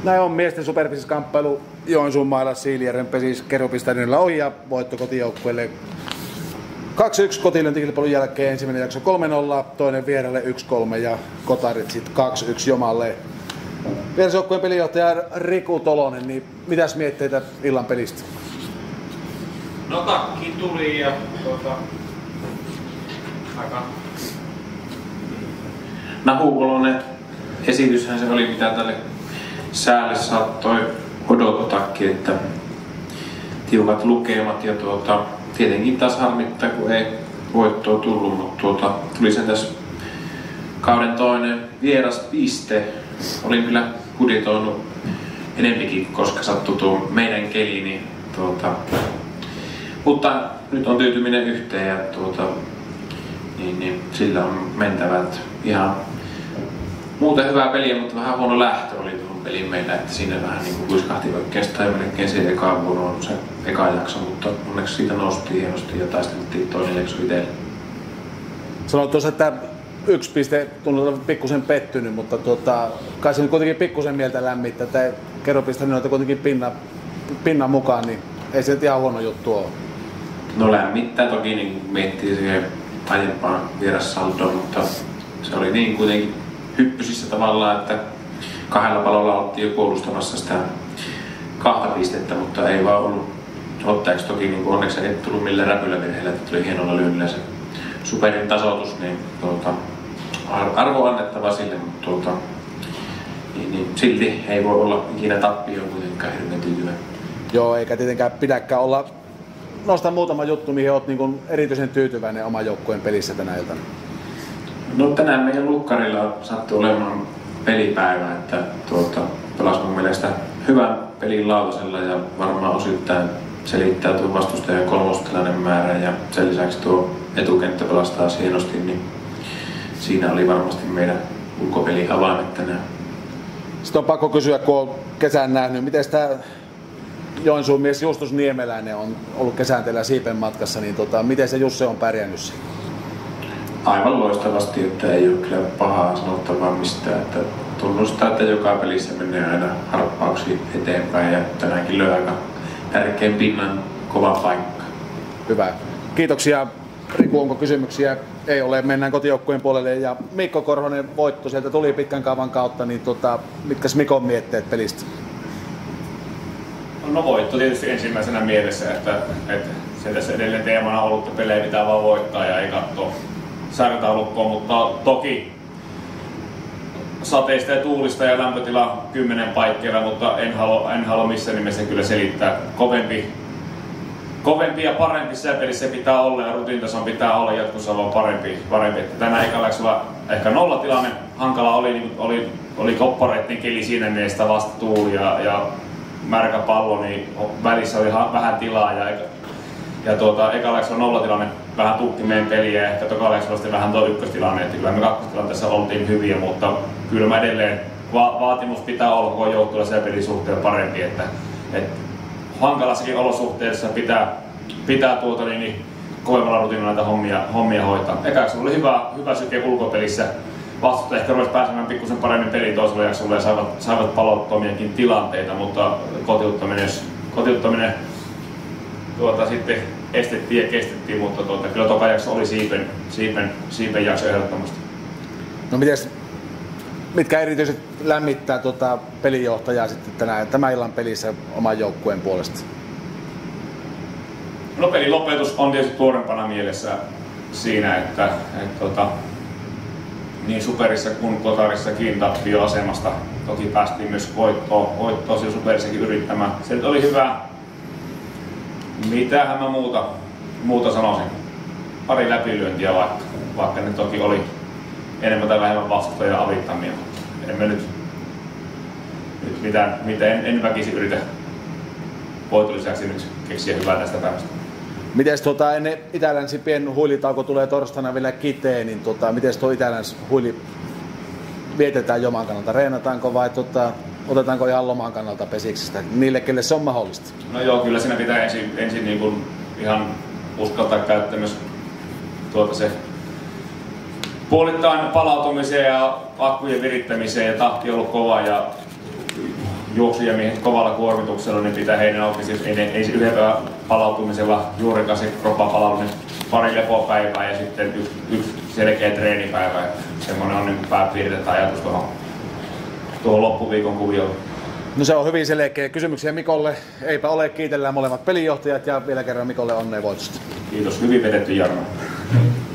Näin on miesten superpesiskamppailu Joensuun mailla Siilijärven pesis Keropistäydellä ohi ja voitto kotijoukkueelle 2-1 kotilyöntikilpailun jälkeen. Ensimmäinen jakso 3-0, toinen vieraille 1-3 ja kotarit sitten 2-1 Jomalle. Vierasjoukkueen pelijohtaja Riku Tolonen, niin mitäs mietteitä illan pelistä? No takki tuli ja aika nahuoloinen esityshän se oli, mitä tälle säälle saattoi odottaakin, että tiukat lukemat ja tietenkin taas harmittaa, kun ei voittoa tullut, mutta tuli sen tässä kauden toinen vieraspiste. Olin kyllä budjetoinut enempikin, koska sattui tuo meidän keli, niin mutta nyt on tyytyminen yhteen ja niin sillä on mentävä. Ihan muuten hyvää peliä, mutta vähän huono lähtö oli tuohon peliin meillä, että siinä vähän niin kuin kuiskahti oikeastaan ja melkein se eka vuoro on se eka jakso, mutta onneksi siitä noustiin hienosti ja taisteltiin toinen jakso itselle. Sanoit tuossa, että 1 piste tuntuu olevan pikkusen pettynyt, mutta kai se nyt kuitenkin pikkusen mieltä lämmittää, että Keropistäinen noita kuitenkin pinnan mukaan, niin ei se nyt ihan huono juttu ole. No lämmittää toki, niin kun miettii siihen aiempaan vierassaldoon, mutta se oli niin kuitenkin hyppysissä tavallaan, että 2 palolla oltiin jo puolustamassa sitä 2 pistettä, mutta ei vaan ollut ottajaksi toki, niin onneksi ei tullut millään räpyllä virheellä, että tuli hienolla lyönnillä se superin tasoitus, niin arvo annettava sille, mutta niin silti ei voi olla ikinä tappioon kuitenkaan hirveän tyytyväinen. Joo, eikä tietenkään pidäkään olla. Nostan muutama juttu, mihin olet niin erityisen tyytyväinen oman joukkueen pelissä tänä iltana. No tänään meidän lukkarilla sattui olemaan pelipäivä, että pelasi mun mielestä hyvän pelin lautasella ja varmaan osittain selittää tuon vastustajan kolmostilainen määrä ja sen lisäksi tuo etukenttä pelastaa hienosti, niin siinä oli varmasti meidän ulkopelin avaimet tänään. Sitten on pakko kysyä, kun on kesän nähnyt, miten tämä Joensuun mies Justus Niemeläinen on ollut kesän teillä Siipen matkassa, niin miten se Jusse on pärjännyt siinä? Aivan loistavasti, että ei ole kyllä pahaa sanottavaa mistään. Että tunnustaa, että joka pelissä menee aina harppauksia eteenpäin ja tänäänkin löi aika tärkeän pinnan, kova paikka. Hyvä. Kiitoksia. Riku, onko kysymyksiä? Ei ole. Mennään kotijoukkueen puolelle. Ja Mikko Korhonen voitto sieltä tuli pitkän kaavan kautta, niin mitkäs Mikon mietteet pelistä? No voitto tietysti ensimmäisenä mielessä, että se tässä edelleen teemana on ollut, että pelejä pitää vaan voittaa ja ei katsoa sarjataulukkoa, mutta toki sateista ja tuulista ja lämpötila 10 paikkeilla, mutta en halua missään nimessä kyllä selittää. Kovempi ja parempi säpelissä pitää olla ja rutiinitason pitää olla jatkossa vaan parempi. Että tänään ekalla ehkä nollatilanne hankala oli koppareiden keli siinä mielessä vasta tuuli ja märkä pallo, niin välissä oli vähän tilaa ja ekalla on nollatilanne vähän tukki meidän peliä ja ehkä tokalla oli vähän tuo ykköstilanne, että kyllä me kakkostilanteessa oltiin hyviä, mutta kyllä mä edelleen vaatimus pitää olla koko joukkueella se pelin suhteen parempi, että hankalassakin olosuhteissa pitää kovemmalla rutiinilla näitä hommia hoitaa. Ekaksi oli hyvä syke ulkopelissä. Vastusta ehkä ruvesi pääsemään pikkusen paremmin peliin toisella jaksolla ja saivat palottomiakin tilanteita, mutta kotiuttaminen sitten estettiin ja kestettiin, mutta kyllä toka jakso oli siipen jakso ehdottomasti. No mitkä erityisesti lämmittää pelinjohtajaa sitten tämän illan pelissä oman joukkueen puolesta? No pelin lopetus on tietysti tuorempana mielessä siinä, että niin superissa kuin kotarissakin tappioasemasta. Toki päästiin myös voittoa siellä superissakin yrittämään. Se nyt oli hyvä. Mitähän mä muuta sanoisin? Pari läpilyöntiä vaikka ne toki oli enemmän tai vähemmän vastustajia avittamia. Emme nyt mitään en väkisin yritä voiton lisäksi nyt keksiä hyvää tästä päivästä. Miten ennen Itä-Länsi pieni huilitauko tulee torstaina vielä Kiteen, niin miten tuo Itä-Länsi huili vietetään Joman kannalta? Reenataanko vai otetaanko ihan loman kannalta pesiksistä niille, kelle se on mahdollista? No joo, kyllä siinä pitää ensin niin kuin ihan uskaltaa käyttää myös se puolittain palautumiseen ja akkujen virittämiseen ja tahti on ollut kova ja juoksujamiehet kovalla kuormituksella, niin pitää heidän oikeasti ei se yhden päivän palautumisella juurikaan se kroppa palautu, niin pari lepopäivää ja sitten yksi selkeä treenipäivä. Semmoinen on niin pääpiirteet ajatus tuohon loppuviikon kuvioon. No se on hyvin selkeä. Kysymyksiä Mikolle eipä ole. Kiitellään molemmat pelinjohtajat ja vielä kerran Mikolle onnea voitosta. Kiitos, hyvin vedetty Jarno.